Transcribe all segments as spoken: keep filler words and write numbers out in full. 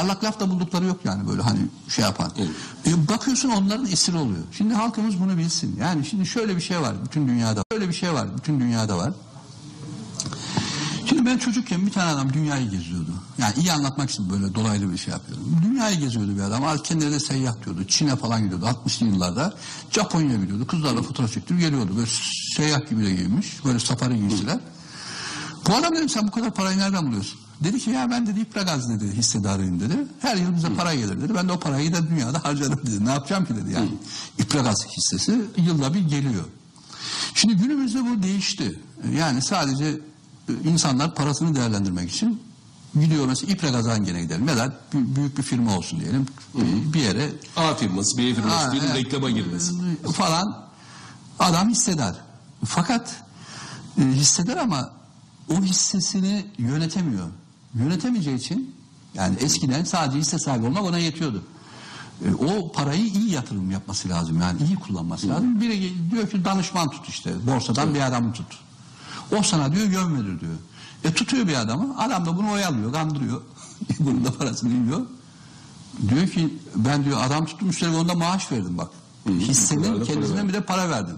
Parlak laf da buldukları yok yani böyle hani şey yapan. Evet. E, bakıyorsun onların esiri oluyor. Şimdi halkımız bunu bilsin. Yani şimdi şöyle bir şey var bütün dünyada. Şöyle bir şey var bütün dünyada var. Şimdi ben çocukken bir tane adam dünyayı geziyordu. Yani iyi anlatmak için böyle dolaylı bir şey yapıyorum. Dünyayı geziyordu bir adam. Kendine de seyyah diyordu. Çin'e falan gidiyordu. altmışlı yıllarda Japonya'ya gidiyordu. Kızlarla fotoğraf çektirip geliyordu. Böyle seyyah gibi de giymiş. Böyle safari giysiler. Bu adam dedim sen bu kadar parayı nereden buluyorsun? Dedi ki ya ben dedi İpragaz dedi hissedarıyım dedi. Her yıl bize para gelir dedi. Ben de o parayı da dünyada harcarım dedi. Ne yapacağım ki dedi yani. İpragaz hissesi yılda bir geliyor. Şimdi günümüzde bu değişti. Yani sadece insanlar parasını değerlendirmek için gidiyor mesela İpragaz'dan gene gidelim. Ya da büyük bir firma olsun diyelim. Bir yere A firması, B firması, bir reklama girmesi falan. Adam hissedar. Fakat e, hissedar ama o hissesini yönetemiyor. Yönetemeyeceği için yani eskiden sadece hisse sahibi olmak ona yetiyordu. E, o parayı iyi yatırım yapması lazım. Yani iyi kullanması Hı. lazım. Biri diyor ki danışman tut işte. Borsadan Hı. bir adamı tut. O sana diyor yön verir diyor. E tutuyor bir adamı. Adam da bunu oyalıyor, kandırıyor. Bunun da parasını yiyor. Diyor ki ben diyor adam tuttum üstelik onda maaş verdim bak. Hı. Hissenin kendisine bir de para verdim.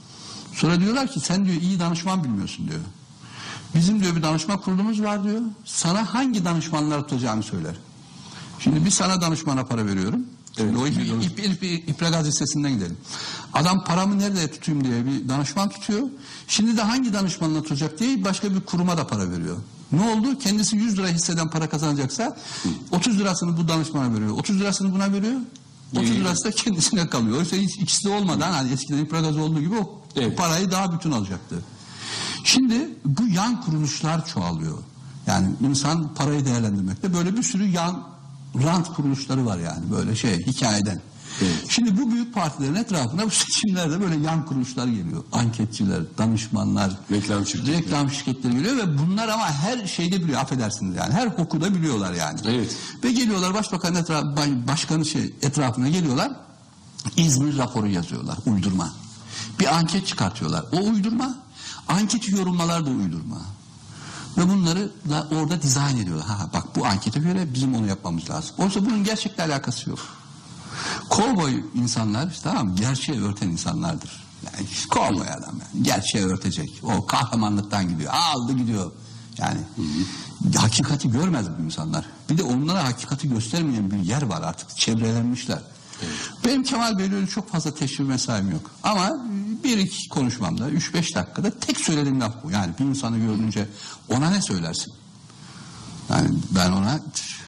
Sonra diyorlar ki sen diyor iyi danışman bilmiyorsun diyor. Bizim diyor bir danışma kurulumuz var diyor. Sana hangi danışmanları tutacağını söyler. Şimdi biz sana danışmana para veriyorum. Evet, o ip, ip, ip, ip, İpragaz hissesinden gidelim. Adam paramı nerede tutayım diye bir danışman tutuyor. Şimdi de hangi danışmanla tutacak diye başka bir kuruma da para veriyor. Ne oldu? Kendisi yüz lira hisseden para kazanacaksa otuz lirasını bu danışmana veriyor. otuz lirasını buna veriyor. otuz lirası da kendisine kalıyor. Oysa hiç ikisi de olmadan hani eskiden İpragaz olduğu gibi o evet. parayı daha bütün alacaktı. Şimdi bu yan kuruluşlar çoğalıyor. Yani insan parayı değerlendirmekte böyle bir sürü yan rant kuruluşları var yani böyle şey hikayeden. Evet. Şimdi bu büyük partilerin etrafına bu seçimlerde böyle yan kuruluşlar geliyor. Anketçiler, danışmanlar, reklam şirketleri. reklam şirketleri geliyor ve bunlar ama her şeyde biliyor affedersiniz yani her hukuda biliyorlar yani. Evet. Ve geliyorlar başbakan etrafı, başkanı şey etrafına geliyorlar. İzmir raporu yazıyorlar uydurma. Bir anket çıkartıyorlar. O uydurma. Anketi yorumlalar da uydurma. Ve bunları da orada dizayn ediyorlar. Ha, bak bu ankete göre bizim onu yapmamız lazım. Oysa bunun gerçekle alakası yok. Kovboy insanlar işte, tamam gerçeği örten insanlardır. Yani kovboy adam yani. Gerçeği örtecek. O kahramanlıktan gidiyor. Aldı gidiyor. Yani hı-hı. hakikati görmez bu insanlar. Bir de onlara hakikati göstermeyen bir yer var artık. Çevrelenmişler. Evet. Benim Kemal Bey'le öyle çok fazla teşvir mesaim yok. Ama bir iki konuşmamda üç beş dakikada tek söylediğim laf bu. Yani bir insanı görünce ona ne söylersin? Yani ben ona